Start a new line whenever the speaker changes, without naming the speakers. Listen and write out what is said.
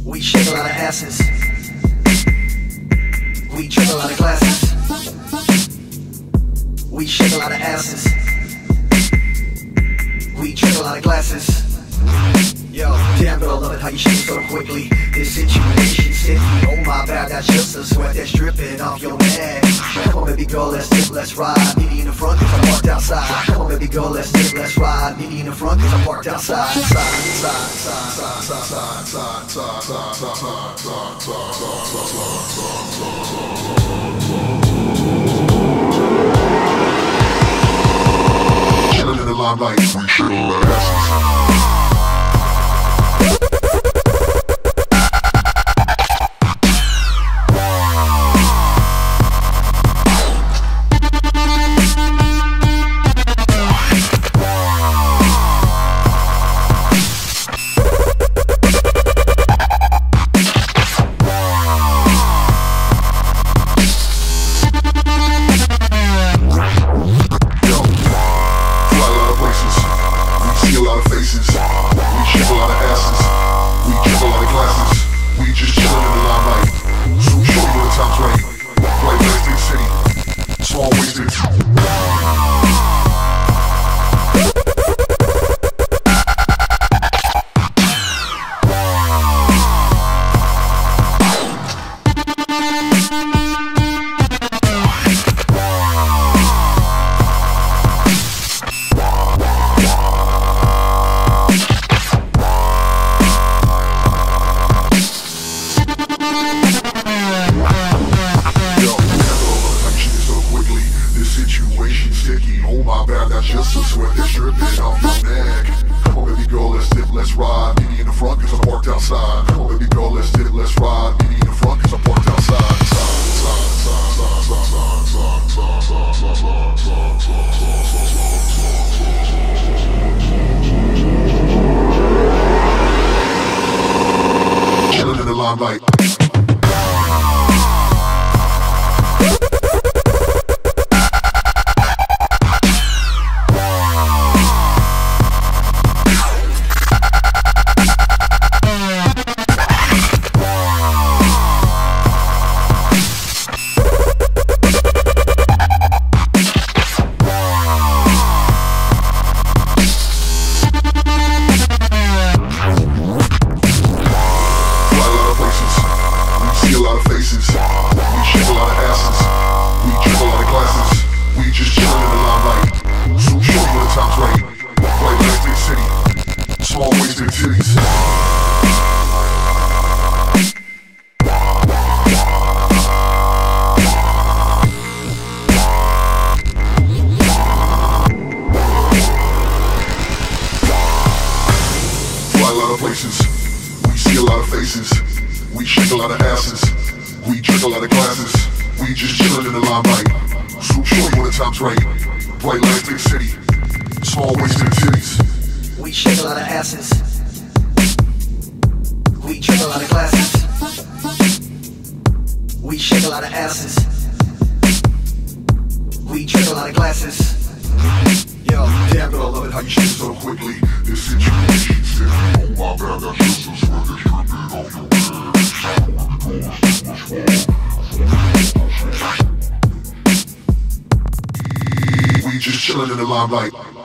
We shake a lot of asses. We drink a lot of glasses. We shake a lot of asses. We drink a lot of glasses. Yo, damn girl, love it how you shake so quickly. This situation's sticky. Oh my bad, that's just the sweat that's dripping off your neck. Come on baby girl, let's dip, let's ride. Meet me in the front cause I'm parked outside. Come on baby girl, let's dip, let's ride. Meet me in the front cause I'm parked outside.
Chillin' in the limelight, we shake a lot of asses. Oh my bad, that's just the sweat that's dripping off your neck. Come on baby girl, let's dip, let's ride. Meet me in the front cause I'm parked outside. Come on baby girl, let's dip, let's ride. Meet me in the front cause I'm parked outside. Chillin' in the limelight. Places. We see a lot of faces. We shake a lot of asses. We drink a lot of glasses. We just chillin' in the limelight. So short when the time's right. Bright lights, big city. Small wasted cities.
We shake a lot of asses. We drink a lot of glasses. We shake a lot of asses. We drink a lot of glasses.
Yo, damn girl, I love it how you shake so quickly. This situation sick. Oh my bad, that's just the sweat that's dripping off your neck. We just chillin' in the limelight.